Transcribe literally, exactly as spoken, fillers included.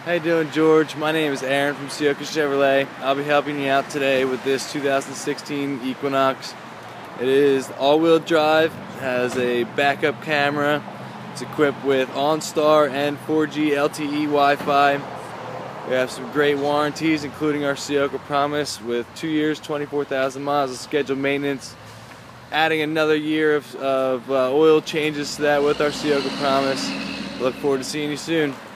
How you doing, George? My name is Aaron from Sioka Chevrolet. I'll be helping you out today with this two thousand sixteen Equinox. It is all-wheel drive, has a backup camera. It's equipped with OnStar and four G L T E Wi-Fi. We have some great warranties, including our Sioka Promise with two years, twenty-four thousand miles of scheduled maintenance. Adding another year of, of uh, oil changes to that with our Sioka Promise. Look forward to seeing you soon.